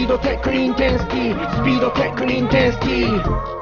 ードテックインテンシティ、スピードテックインテンシティ。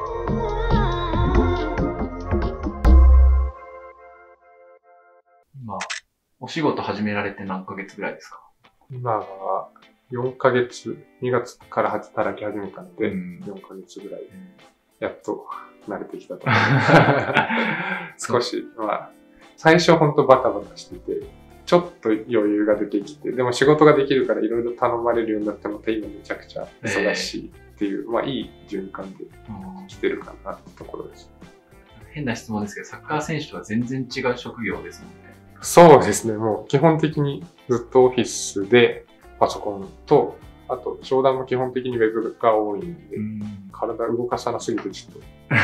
今、お仕事始められて何ヶ月ぐらいですか？ 今は4ヶ月、2月から働き始めたので、4ヶ月ぐらい、やっと慣れてきたと思います。少し、最初ほんとバタバタしてて、ちょっと余裕が出てきて、でも仕事ができるからいろいろ頼まれるようになって、また今めちゃくちゃ忙しいっていう、いい循環で来てるかなってところです。 変な質問ですけど、サッカー選手とは全然違う職業ですもんね。 そうですね。もう基本的にずっとオフィスでパソコンと、あと商談も基本的にウェブが多いんで、体動かさなすぎてちょっと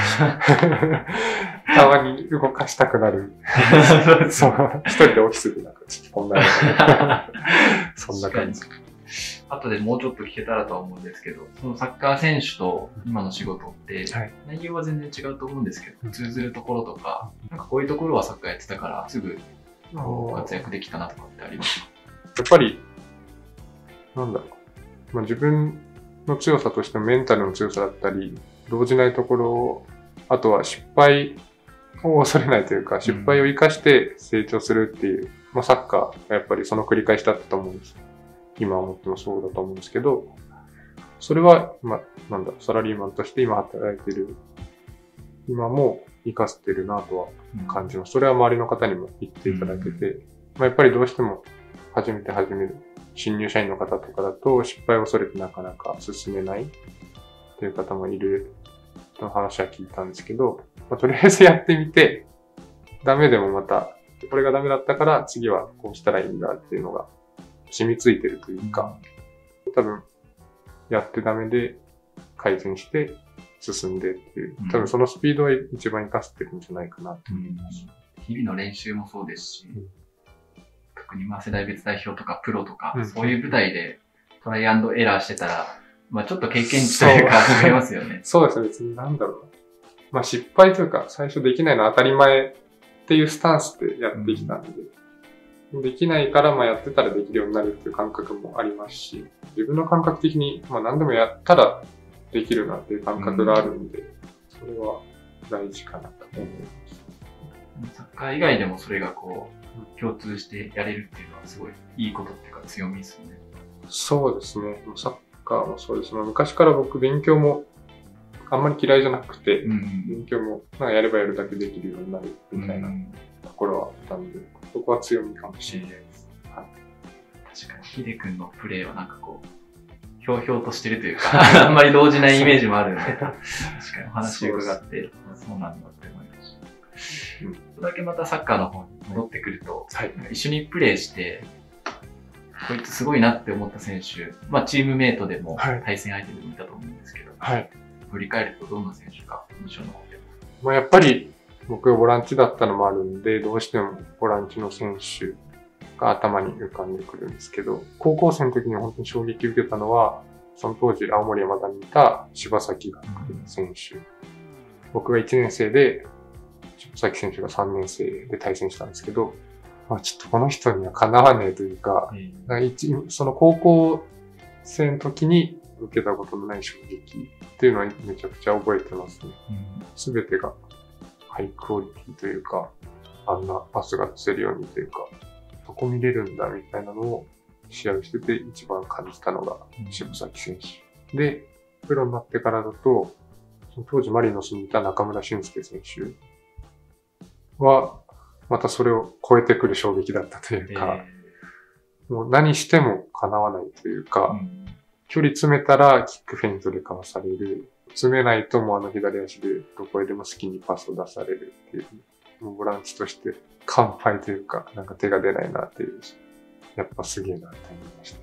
たまに動かしたくなる。そう、一人でオフィスでなんかちょっとこんなそんな感じ。 後でもうちょっと聞けたらとは思うんですけど、そのサッカー選手と今の仕事って、内容は全然違うと思うんですけど、通ずるところとか、なんかこういうところはサッカーやってたからすぐ活躍できたなとかってありますか？ やっぱり、なんだろう。自分の強さとしてメンタルの強さだったり、動じないところ、あとは失敗を恐れないというか、失敗を生かして成長するっていう、サッカーがやっぱりその繰り返しだったと思うんです。今思ってもそうだと思うんですけど、それは、サラリーマンとして今働いてる、今も活かせてるなとは感じます。それは周りの方にも言っていただけて、やっぱりどうしても初めて始める新入社員の方とかだと失敗を恐れてなかなか進めないという方もいるとの話は聞いたんですけど、とりあえずやってみて、ダメでもまた、これがダメだったから次はこうしたらいいんだっていうのが染みついてるというか、多分やってダメで改善して進んでっていう、多分そのスピードは一番活かせてるんじゃないかなと思います。 日々の練習もそうですし、特に世代別代表とかプロとか、そういう舞台でトライアンドエラーしてたら、ちょっと経験値というか増えますよね。 そうですね、別になんだろう。失敗というか最初できないのは当たり前っていうスタンスでやってきたんで、できないからやってたらできるようになるっていう感覚もありますし、自分の感覚的に何でもやったらできるなっていう感覚があるんで、それは大事かなと思います。 サッカー以外でもそれが共通してやれるっていうのはすごいいいことっていうか強みですよね。 そうですね。サッカーもそうです。昔から僕勉強もあんまり嫌いじゃなくて、勉強もやればやるだけできるようになるみたいなところはあったんで、そこは強みかもしれないです。 確かにヒデ君のプレーはひょうひょうとしてるというか、あんまり動じないイメージもあるので、確かにお話を伺って、そうなんだって思いました。ちょっとだけまたサッカーの方に戻ってくると、一緒にプレーして、こいつすごいなって思った選手、チームメイトでも対戦相手でもいたと思うんですけど、振り返るとどんな選手が印象に残ってますか？ やっぱり僕がボランチだったのもあるんで、どうしてもボランチの選手が頭に浮かんでくるんですけど、高校生の時に本当に衝撃を受けたのは、その当時青森山田にいた柴崎学選手。僕が1年生で、柴崎選手が3年生で対戦したんですけど、ちょっとこの人にはかなわねえというか、その高校生の時に受けたことのない衝撃っていうのはめちゃくちゃ覚えてますね。すべてがハイクオリティというか、あんなパスが出せるようにというか、どこ見れるんだみたいなのを試合をしてて一番感じたのが柴崎選手。で、プロになってからだと、その当時マリノスにいた中村俊輔選手は、またそれを超えてくる衝撃だったというか、もう何しても叶わないというか、距離詰めたらキックフェイントでかわされる。詰めないともう左足でどこへでも好きにパスを出されるっていう。もうボランチとして完敗というか、手が出ないなっていう。やっぱすげえなって思いました。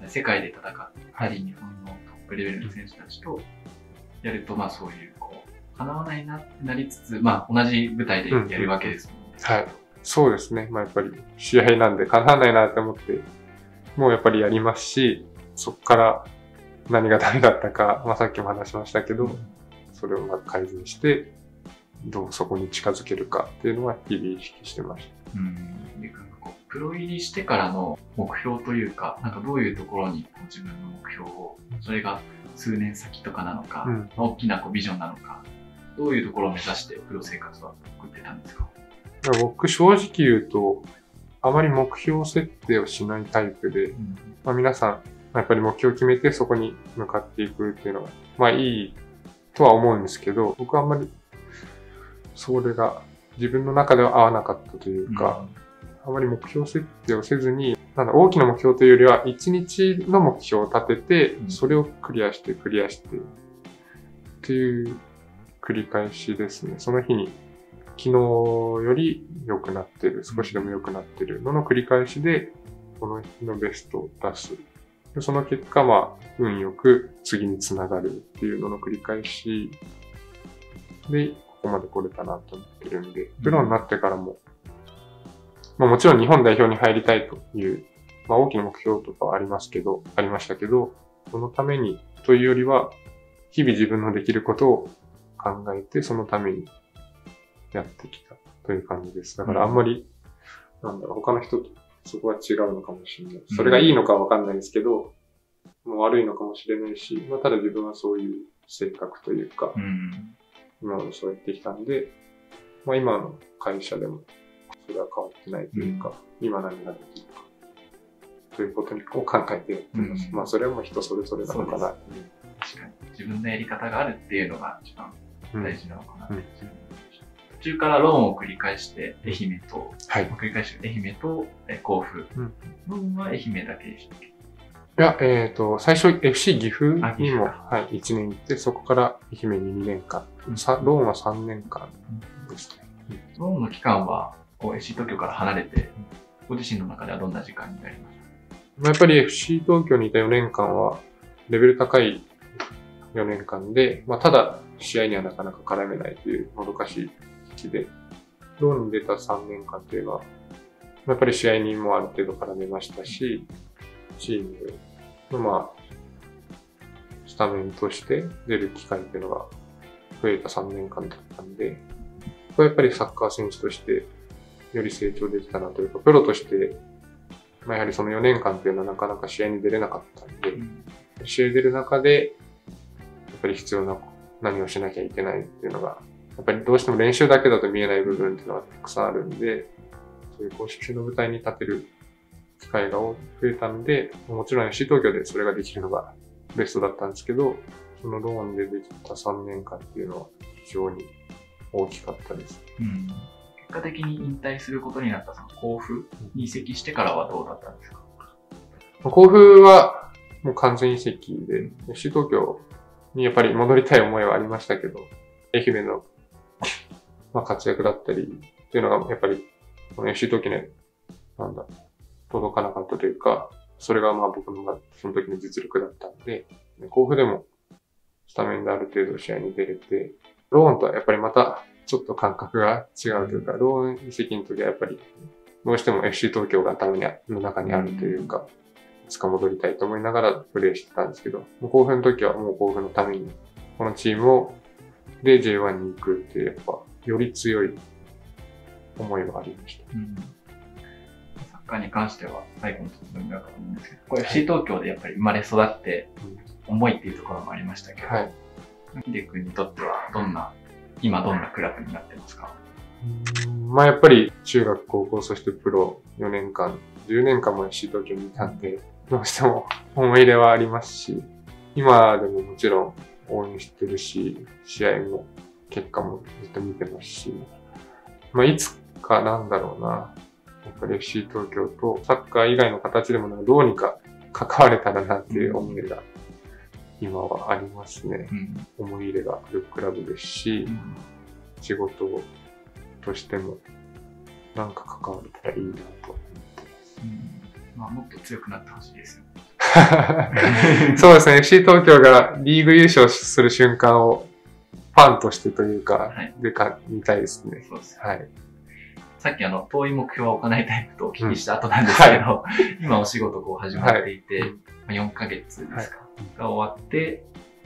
世界で戦ったり、日本のトップレベルの選手たちとやると、そういう、叶わないなってなりつつ、同じ舞台でやるわけですもんね。 はい。そうですね。やっぱり試合なんで叶わないなって思って、もうやっぱりやりますし、そこから何がダメだったか、さっきも話しましたけど、それを改善して、 どうそこに近づけるかっていうのは日々意識してました。 プロ入りしてからの目標というか、なんかどういうところに自分の目標を、それが数年先とかなのか、大きなビジョンなのか、どういうところを目指してプロ生活は送ってたんですか？ 僕正直言うと、あまり目標設定をしないタイプで、皆さんやっぱり目標を決めてそこに向かっていくっていうのが、いいとは思うんですけど、僕はあんまりそれが自分の中では合わなかったというか、あまり目標設定をせずに、大きな目標というよりは、1日の目標を立てて、それをクリアしてっていう繰り返しですね。その日に昨日より良くなってる、少しでも良くなってるのの繰り返しで、この日のベストを出す。でその結果、運よく次につながるっていうのの繰り返しで、ここまで来れたなと思ってるんで、プロになってからも、もちろん日本代表に入りたいという、大きな目標とかはありましたけど、そのためにというよりは、日々自分のできることを考えて、そのためにやってきたという感じです。だからあんまり、他の人とそこは違うのかもしれない。それがいいのかわかんないですけど、もう悪いのかもしれないし、ただ自分はそういう性格というか、今までそうやってきたんで、今の会社でもそれは変わってないというか、今何ができるかということを考えてやってます。それはもう人それぞれなのかな。 確かに。自分のやり方があるっていうのが一番大事なのかな。途中からローンを繰り返して愛媛と、繰り返して愛媛と甲府。ローンは愛媛だけでしたっけ？ いや、最初 FC 岐阜にも、1年行って、そこから愛媛に2年間。ローンは3年間ですね。 ローンの期間は、FC 東京から離れて、ご自身の中ではどんな時間になりました？ やっぱり FC 東京にいた4年間は、レベル高い4年間で、ただ試合にはなかなか絡めないというもどかしい時期で、ローンに出た3年間というのは、やっぱり試合にもある程度絡めましたし、チームのスタメンとして出る機会っていうのが増えた3年間だったんで、これやっぱりサッカー選手としてより成長できたなというか、プロとして、やはりその4年間っていうのはなかなか試合に出れなかったんで、試合に出る中で、やっぱり必要な何をしなきゃいけないっていうのが、やっぱりどうしても練習だけだと見えない部分っていうのがたくさんあるんで、そういう公式の舞台に立てる機会が増えたんで、もちろん FC 東京でそれができるのがベストだったんですけど、そのローンでできた3年間っていうのは非常に大きかったです。 結果的に引退することになったその甲府に移籍してからはどうだったんですか？ 甲府はもう完全移籍で、FC 東京にやっぱり戻りたい思いはありましたけど、愛媛の活躍だったりっていうのがやっぱりこの FC 東京に届かなかったというか、それが僕のその時の実力だったんで、甲府でもスタメンである程度試合に出れて、ローンとはやっぱりまたちょっと感覚が違うというか、ローン移籍の時はやっぱりどうしても FC 東京が頭の中にあるというか、いつか戻りたいと思いながらプレーしてたんですけど、甲府の時はもう甲府のために、このチームで J1 に行くっていうやっぱより強い思いはありました。 サッカーに関しては最後の質問だと思うんですけど、これ FC 東京でやっぱり生まれ育って重いっていうところもありましたけど、ヒデ君にとっては今どんなクラブになってますか？ やっぱり中学、高校、そしてプロ4年間、10年間も FC 東京にいたんで、どうしても思い入れはありますし、今でももちろん応援してるし、試合も結果もずっと見てますし、いつかやっぱり FC 東京とサッカー以外の形でもどうにか関われたらなっていう思いが今はありますね。思い入れがあるクラブですし、仕事としても関われたらいいなと思ってます。もっと強くなってほしいですよ。 そうですね。FC 東京がリーグ優勝する瞬間をファンとしてというか、見たいですね。 そうです。 はい。 さっき遠い目標は置かないタイプとお聞きした後なんですけど、今お仕事始まっていて、4ヶ月ですか、が終わって、ちょっ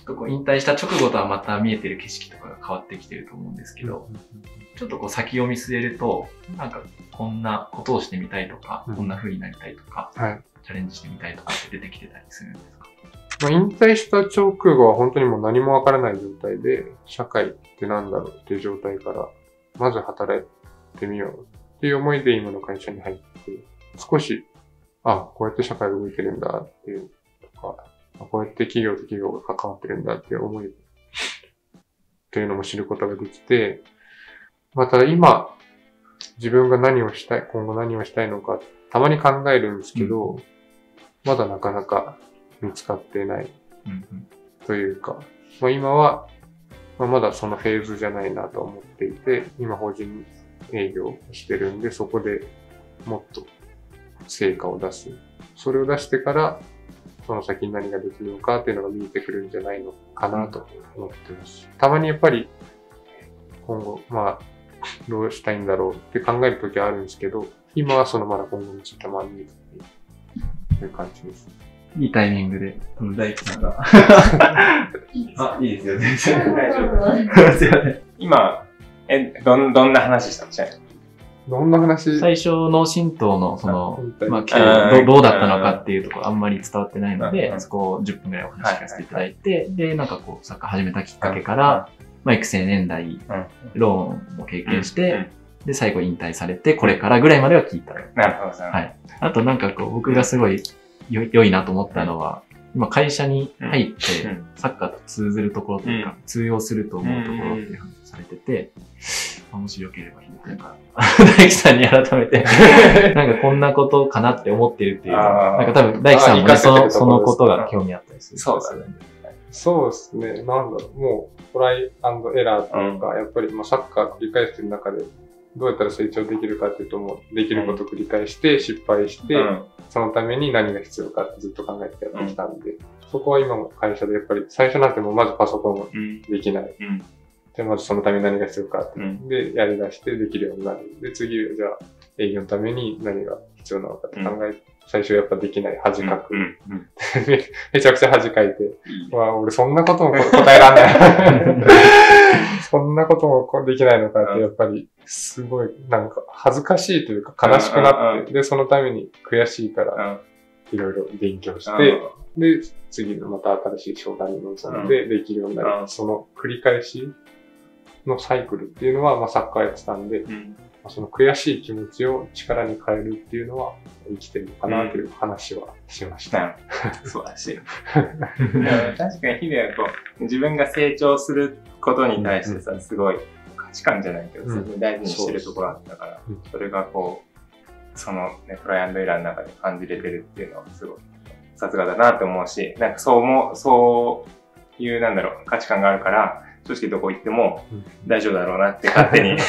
とこう引退した直後とはまた見えてる景色とかが変わってきてると思うんですけど、ちょっとこう先を見据えると、なんかこんなことをしてみたいとか、こんな風になりたいとか、チャレンジしてみたいとかって出てきてたりするんですか？ 引退した直後は本当にもう何もわからない状態で、社会ってなんだろうっていう状態から、まず働いてみようっていう思いで今の会社に入って、少し、こうやって社会が動いてるんだっていうとか、こうやって企業と企業が関わってるんだっていう思いっていうのも知ることができて、また今、自分が何をしたい、今後何をしたいのか、たまに考えるんですけど、まだなかなか見つかってないというか、今は、まだそのフェーズじゃないなと思っていて、今法人営業をしてるんで、そこでもっと成果を出す。それを出してから、その先に何ができるのかっていうのが見えてくるんじゃないのかなと思ってます。たまにやっぱり、今後、どうしたいんだろうって考えるときはあるんですけど、今はそのまだ今後についてまだ見えてないという感じです。 いいタイミングで、大輝さんが。いいですよ、全然。大丈夫。すいません。 今、どんな話したんですか？ どんな話？ 最初の神道の、どうだったのかっていうところあんまり伝わってないので、そこを10分くらいお話しさせていただいて、で、なんかこう、サッカー始めたきっかけから、育成年代、ローンも経験して、で、最後引退されて、これからぐらいまでは聞いた。 なるほど。 はい。あとなんかこう、僕がすごい良いなと思ったのは、今会社に入って、サッカーと通ずるところというか、通用すると思うところっていう話をされてて、もしよければヒデ君から大輝さんに改めてなんかこんなことかなって思ってるっていう、なんか多分大輝さんもね、そのことが興味あったりする。 そうだね。 そうですね。なんだろう。もう、トライアンドエラーというか、やっぱりサッカー繰り返してる中で、どうやったら成長できるかっていうと、もうできることを繰り返して失敗して、そのために何が必要かってずっと考えてやってきたんで、そこは今も会社でやっぱり最初なんてもうまずパソコンもできない。で、まずそのために何が必要かって、で、やり出してできるようになる。で、次はじゃあ営業のために何が必要なのかって考えて、最初やっぱできない恥かく。めちゃくちゃ恥かいて、俺そんなことも答えらんない。そんなこともできないのかって、やっぱりすごいなんか恥ずかしいというか悲しくなって、で、そのために悔しいから、いろいろ勉強して、で、次のまた新しい商談に臨んでできるようになる。その繰り返しのサイクルっていうのは、サッカーやってたんで、その悔しい気持ちを力に変えるっていうのは生きてるのかなという話はしました。 素晴らしい。確かにヒデはこう、自分が成長することに対してさ、すごい価値観じゃないけど、すごい大事にしてるところあったから、それがこう、そのね、トライアンドエラーの中で感じれてるっていうのはすごいさすがだなって思うし、なんかそういうなんだろう、価値観があるから、正直どこ行っても大丈夫だろうなって勝手に。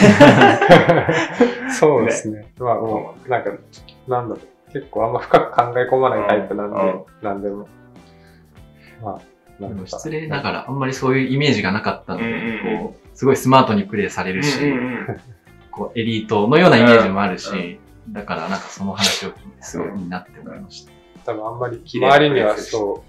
そうですね。もう、なんだろう。結構あんま深く考え込まないタイプなんで、なんでも。 失礼ながらあんまりそういうイメージがなかったので、こう、すごいスマートにプレイされるし、こう、エリートのようなイメージもあるし、だからなんかその話を聞いてすごいいいなって思いました。 多分あんまり周りにはそう、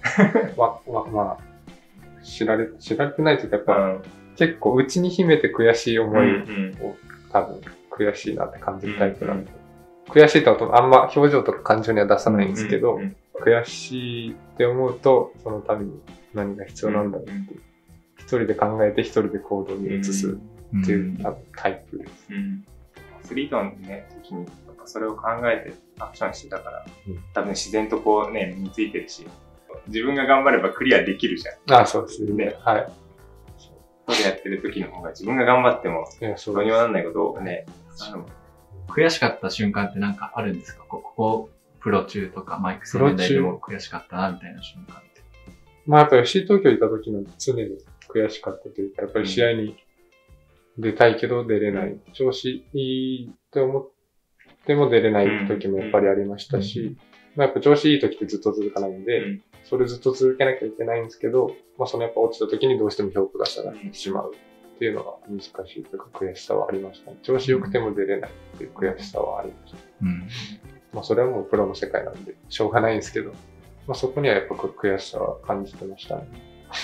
知られてないというか、やっぱ、結構内に秘めて悔しい思いを多分悔しいなって感じるタイプなんで。悔しいとあんま表情とか感情には出さないんですけど、悔しいって思うと、そのために何が必要なんだろうって、一人で考えて一人で行動に移すっていうタイプです。 アスリートのね、時にそれを考えてアクションしてたから、多分自然とこうね、身についてるし、自分が頑張ればクリアできるじゃん。 そうですね。はい。 それやってる時の方が自分が頑張っても、どうにもなんないことをね、 悔しかった瞬間ってなんかあるんですか？ここ、プロ中とか、マイク戦年代でも悔しかったな、みたいな瞬間って。 やっぱり FC 東京いた時の常に悔しかったというか、やっぱり試合に出たいけど出れない。調子いいって思っても出れない時もやっぱりありましたし、やっぱ調子いい時ってずっと続かないんで、それずっと続けなきゃいけないんですけど、そのやっぱ落ちた時にどうしても評価が下がってしまうっていうのが難しいというか悔しさはありましたね。調子良くても出れないっていう悔しさはありました。それはもうプロの世界なんでしょうがないんですけど、そこにはやっぱ悔しさは感じてましたね。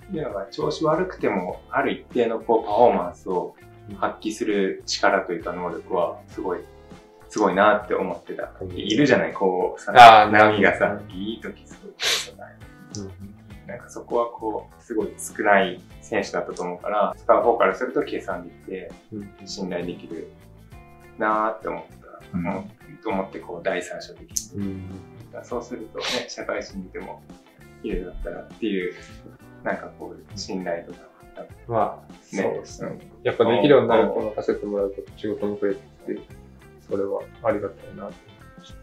ヒデが調子悪くても、ある一定のこうパフォーマンスを発揮する力というか能力は、すごいなって思ってた。いるじゃない、こう、さ、波がさ、いい時すごいことない。なんかそこはこう、すごい少ない選手だったと思うから、使う方からすると計算できて、信頼できるなーって思った。と思ってこう、第三者的に。そうするとね、社会人見ても、ヒデだったらっていう、なんかこう、信頼とか。 まあ、そうですね。やっぱできるようになると任せてもらうと仕事も増えてきて、それはありがたいなと思いました。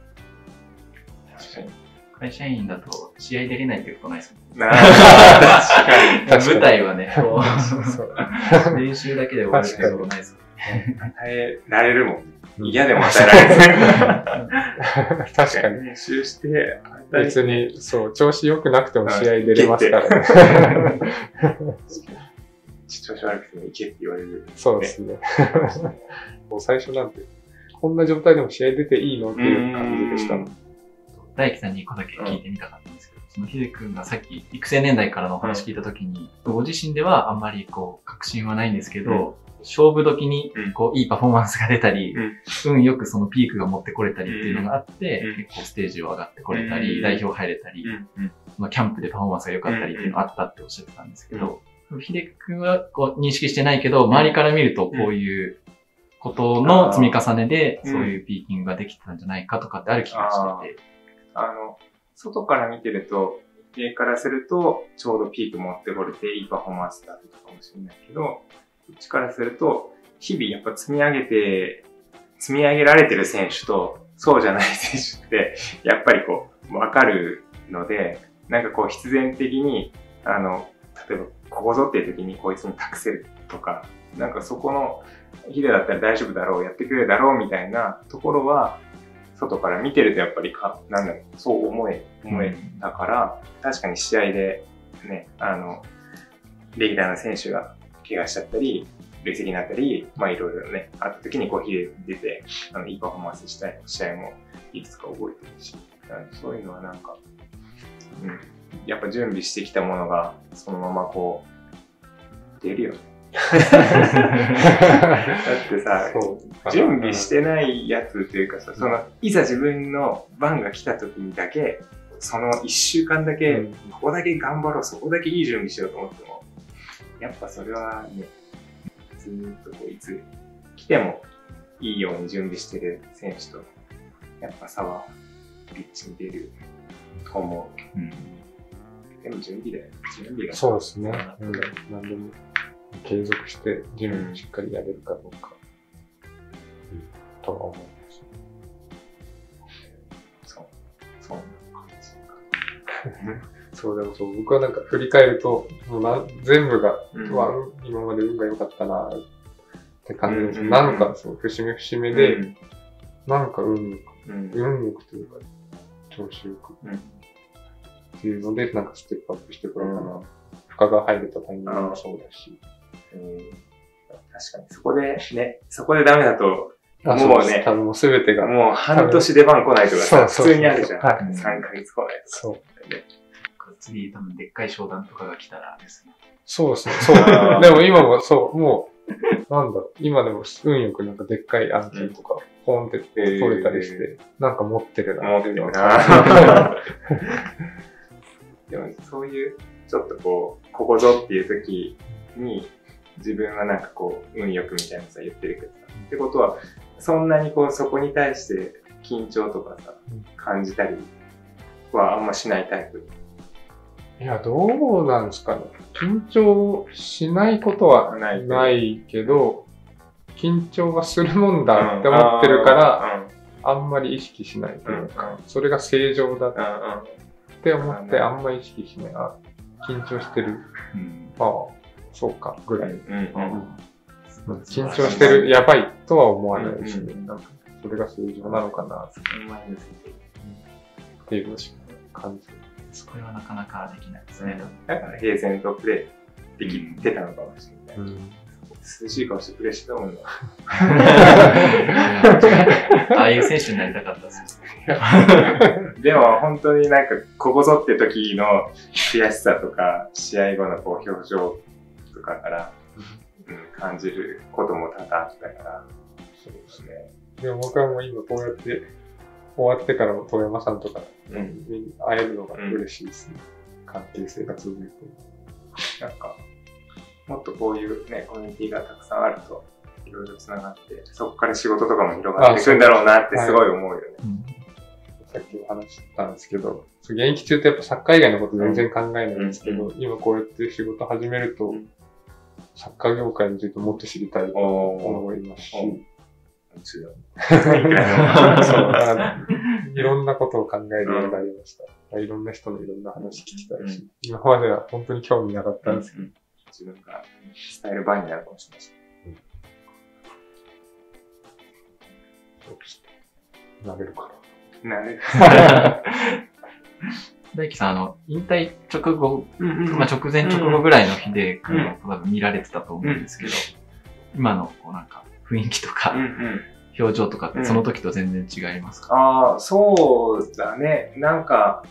確かに。会社員だと試合出れないってことないですもんね。 確かに。 舞台はね、こう、練習だけで終わるってことないですもんね。 与えられるもん。嫌でも与えられる。 確かに。 練習して、 別に、そう、調子良くなくても試合出れますからね。 調子悪くてもいけって言われる。 そうですね。もう最初なんて、こんな状態でも試合出ていいのっていう感じでしたの。 大輝さんに1個だけ聞いてみたかったんですけど、そのヒデ君がさっき育成年代からのお話聞いたときに、ご自身ではあんまりこう、確信はないんですけど、勝負時にこういいパフォーマンスが出たり、運よくそのピークが持ってこれたりっていうのがあって、結構ステージを上がってこれたり、代表入れたり、キャンプでパフォーマンスが良かったりっていうのがあったっておっしゃってたんですけど、ヒデ君はこう認識してないけど、周りから見るとこういうことの積み重ねで、そういうピーキングができてたんじゃないかとかってある気がしてて。 外から見てると、上からすると、ちょうどピーク持ってこれていいパフォーマンスだったかもしれないけど、こっちからすると、日々やっぱ積み上げられてる選手と、そうじゃない選手って、やっぱりこう、わかるので、なんかこう必然的に、例えば、ここぞっていう時にこいつに託せるとか、なんかそこの、ヒデだったら大丈夫だろう、やってくれるだろうみたいなところは、外から見てるとやっぱりなんだろう、そう思えたから、確かに試合でね、レギュラーの選手が怪我しちゃったり、累積になったり、まあいろいろね、あった時にこうヒデ出て、いいパフォーマンスした試合もいくつか覚えてるし、そういうのはなんか、やっぱ準備してきたものがそのままこう、出るよね。だってさ、準備してないやつというかさ、いざ自分の番が来た時にだけ、その1週間だけ、ここだけ頑張ろう、そこだけいい準備しようと思っても、やっぱそれはね、ずーっとこういつ来てもいいように準備してる選手と、やっぱ差はピッチに出ると思う。でも準備だよ。準備が。 そうですね。何でも。継続して準備をしっかりやれるかどうか、とは思います。 そう。 そう、でもそう、僕はなんか振り返ると、全部が、今まで運が良かったなって感じです。なんかそう、節目節目で、なんか運よくというか、調子よく、っていうので、なんかステップアップしてこれかな。負荷が入れたタイミングもそうだし。 確かに、そこでダメだと、もうね、 多分もう全てが。 もう半年出番来ないとかさ、普通にあるじゃん。 3 ヶ月来ないとか。 そう。 次多分でっかい商談とかが来たらですね。 そうですね。そう。でも今もそう、もう、なんだろう、今でも運よくなんかでっかい案件とか、ポンって取れたりして、なんか持ってるなっていうのは。 でもそういう、ちょっとここぞっていう時に、自分はなんかこう、運よくみたいなさ言ってるけどさ。ってことは、そんなにこう、そこに対して緊張とかさ、感じたりはあんましないタイプ。 いや、どうなんですかね。緊張しないことはないけど、緊張はするもんだって思ってるから、あんまり意識しないというか、それが正常だって思ってあんまり意識しない。緊張してる。そうか、ぐらい。緊張してる、やばいとは思わないですね。なんかそれが正常なのかなっていう感じ。 それはなかなかできないですね。 だから平然とプレイできてたのかもしれない。 涼しい顔してプレーしてたもんな。 ああいう選手になりたかったですでも本当になんかここぞって時の悔しさとか試合後のこう表情とかから、感じることも多々あったから。そうですね。 でも僕はもう今こうやって終わってからも遠山さんとかに会えるのが嬉しいですね。関係性が続いて。 なんかもっとこういうね、コミュニティがたくさんあるといろいろ繋がって、そこから仕事とかも広がっていくんだろうなってすごい思うよね。 さっきも話したんですけど、現役中ってやっぱサッカー以外のこと全然考えないんですけど、今こうやって仕事始めると、サッカー業界についてもっと知りたいと思いますし、そうだからいろんなことを考えるようになりました。いろんな人のいろんな話聞きたいし、今までは本当に興味なかったんですけど、 自分が伝える場になるかもしれないし。 そうですね。なれるかなれる。 大輝さん、引退直後、まあ直前直後ぐらいの秀君を多分見られてたと思うんですけど、今のこうなんか雰囲気とか、表情とかってその時と全然違いますか？ ああ、そうだね。なんか、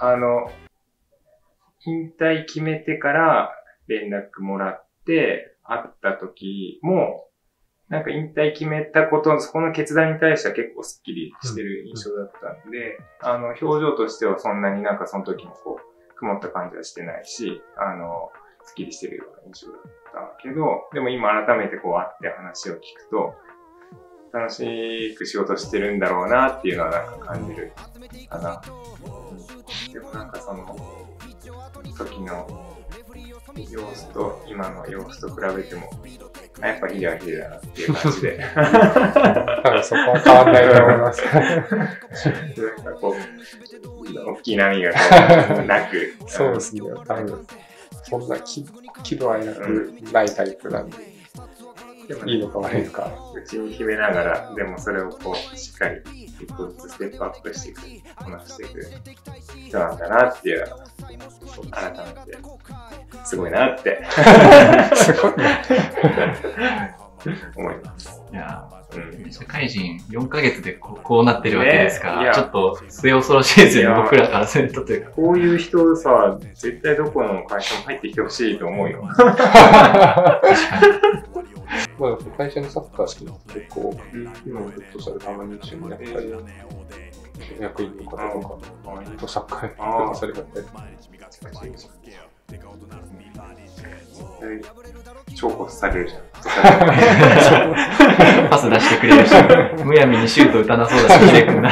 引退決めてから連絡もらって会った時も、なんか引退決めたこと、そこの決断に対しては結構スッキリしてる印象だったんで、表情としてはそんなになんかその時もこう、曇った感じはしてないし、スッキリしてるような印象だったけど、でも今改めてこう会って話を聞くと、楽しく仕事してるんだろうなっていうのはなんか感じるかな。でもなんかその時の様子と今の様子と比べても、やっぱヒデはヒデだなっていう感じで。 多分そこは変わんないと思います。 なんかこう、大きい波がこうなく。 そうですね。多分そんな喜怒哀楽ないタイプなんで。いいのか悪いのか。 うちに秘めながら、でもそれをこう、しっかり一個ずつステップアップしていく、こなしていく人なんだなっていう、改めて、すごいなって、 すごいな思います。 いや社会人4ヶ月でこうなってるわけですから、ちょっと末恐ろしいですよね、僕らからするとというか。 こういう人さ、絶対どこの会社も入ってきてほしいと思うよ。 確かに。 まあ、会社のサッカー好きな人結構、今もずっとそれたまに一緒にやったり、役員の方とか、サッカーやってされたり。 重宝されるじゃん。 パス出してくれるし、むやみにシュート打たなそうだし、秀君な。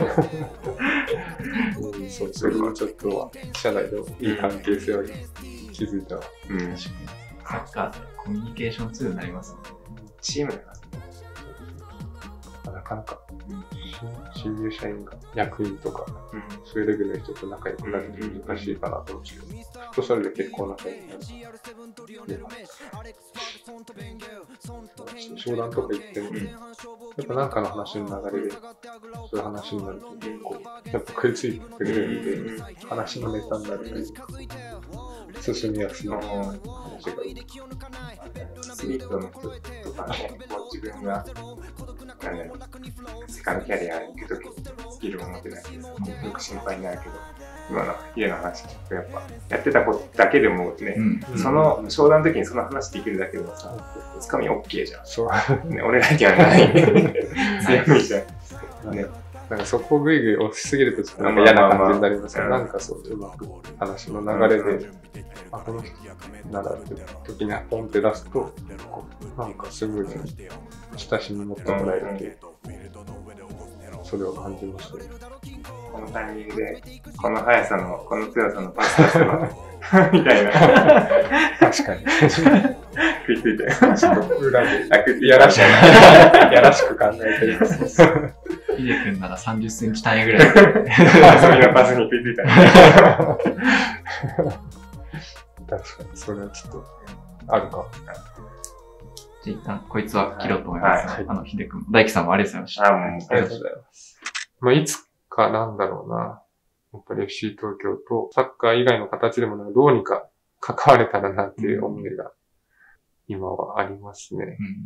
そう、それはちょっと、社内でもいい関係性を築いた。 サッカーってコミュニケーションツールになりますね。 チームだな。 なかなか、新入社員が役員とか、そういうレベルの人と仲良くなると難しいかなと思うんですけど、フットサルで結構仲良くなる。商談とか行っても、やっぱなんかの話の流れで、そういう話になると結構、やっぱ食いついてくれるんで、話のネタになるというか、進みやすい話がいい。 スリットの人とかね、自分が、セカンドキャリアに行くときにスキルを持ってないんですよく心配になるけど、今のヒデの話聞くとやっぱ、やってたことだけでもね、その商談の時にその話できるだけでもさ、つかみ OK じゃん。 そう。 俺らにはない。強みじゃん。ね。 なんかそこをグイグイ押しすぎるとちょっとなんか嫌な感じになりますけど、なんかそう、うまく話の流れで、あ、この人ならって時にポンって出すと、なんかスムーズに親しみ持ってもらえるっていう、それを感じましたね。 このタイミングで、この速さの、この強さのパス出せば、みたいな。 確かに。 食いついて。 ちょっと裏で、やらしく考えてる。 ヒデ君なら30センチ単位ぐらい。 遊びのパスに食いついた。 確かに、それはちょっと、あるか。 じゃあ一旦、こいつは切ろうと思います。ヒデ君、大輝さんもありがとうございました。 ありがとうございます。まあ、いつかなんだろうな。やっぱり FC 東京とサッカー以外の形でもどうにか関われたらなっていう思いが今はありますね。 うん